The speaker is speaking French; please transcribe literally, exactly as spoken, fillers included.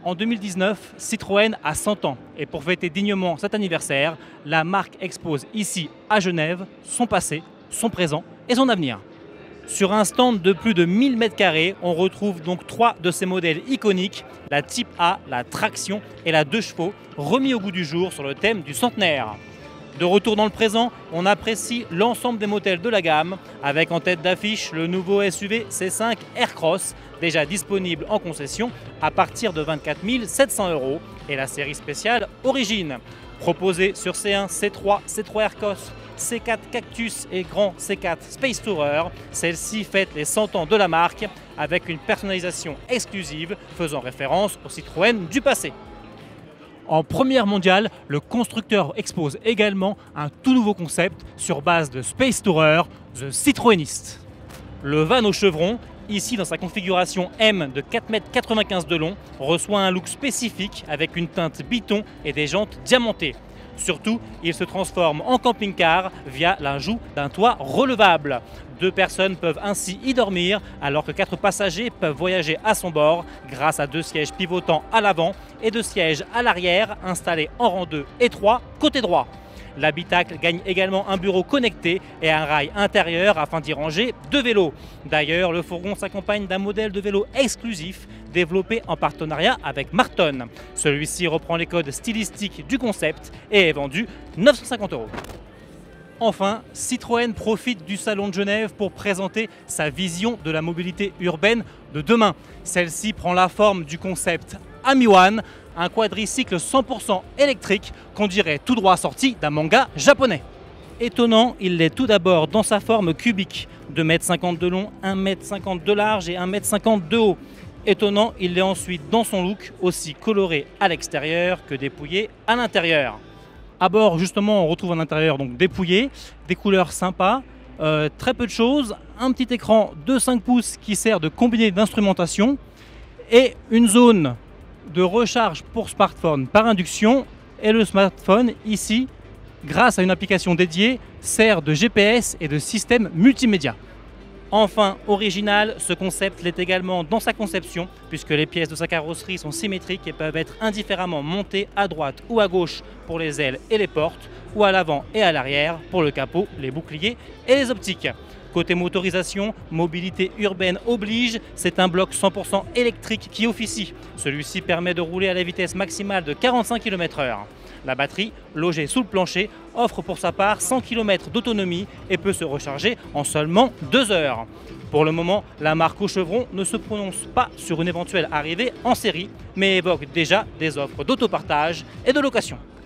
En deux mille dix-neuf, Citroën a cent ans et pour fêter dignement cet anniversaire, la marque expose ici à Genève son passé, son présent et son avenir. Sur un stand de plus de mille mètres carrés, on retrouve donc trois de ces modèles iconiques, la Type A, la Traction et la deux chevaux, remis au goût du jour sur le thème du centenaire. De retour dans le présent, on apprécie l'ensemble des modèles de la gamme, avec en tête d'affiche le nouveau S U V C cinq Aircross, déjà disponible en concession à partir de vingt-quatre mille sept cents euros, et la série spéciale Origine. Proposée sur C un, C trois, C trois Aircross, C quatre Cactus et Grand C quatre Space Tourer, celle-ci fête les cent ans de la marque avec une personnalisation exclusive faisant référence au Citroën du passé. En première mondiale, le constructeur expose également un tout nouveau concept sur base de Space Tourer, The Citroëniste. Le van au chevron, ici dans sa configuration M de quatre mètres quatre-vingt-quinze de long, reçoit un look spécifique avec une teinte biton et des jantes diamantées. Surtout, il se transforme en camping-car via l'ajout d'un toit relevable. Deux personnes peuvent ainsi y dormir alors que quatre passagers peuvent voyager à son bord grâce à deux sièges pivotants à l'avant et deux sièges à l'arrière installés en rang deux et trois côté droit. L'habitacle gagne également un bureau connecté et un rail intérieur afin d'y ranger deux vélos. D'ailleurs, le fourgon s'accompagne d'un modèle de vélo exclusif développé en partenariat avec Marton. Celui-ci reprend les codes stylistiques du concept et est vendu neuf cent cinquante euros. Enfin, Citroën profite du Salon de Genève pour présenter sa vision de la mobilité urbaine de demain. Celle-ci prend la forme du concept Ami One, un quadricycle cent pour cent électrique qu'on dirait tout droit sorti d'un manga japonais. Étonnant, il l'est tout d'abord dans sa forme cubique, deux mètres cinquante de long, un mètre cinquante de large et un mètre cinquante de haut. Étonnant, il l'est ensuite dans son look, aussi coloré à l'extérieur que dépouillé à l'intérieur. À bord, justement, on retrouve un intérieur donc dépouillé, des couleurs sympas, euh, très peu de choses, un petit écran de cinq pouces qui sert de combiné d'instrumentation et une zone de recharge pour smartphone par induction. Et le smartphone, ici, grâce à une application dédiée, sert de G P S et de système multimédia. Enfin, original, ce concept l'est également dans sa conception, puisque les pièces de sa carrosserie sont symétriques et peuvent être indifféremment montées à droite ou à gauche pour les ailes et les portes, ou à l'avant et à l'arrière pour le capot, les boucliers et les optiques. Côté motorisation, mobilité urbaine oblige, c'est un bloc cent pour cent électrique qui officie. Celui-ci permet de rouler à la vitesse maximale de quarante-cinq kilomètres heure. La batterie, logée sous le plancher, offre pour sa part cent kilomètres d'autonomie et peut se recharger en seulement deux heures. Pour le moment, la marque au chevron ne se prononce pas sur une éventuelle arrivée en série, mais évoque déjà des offres d'autopartage et de location.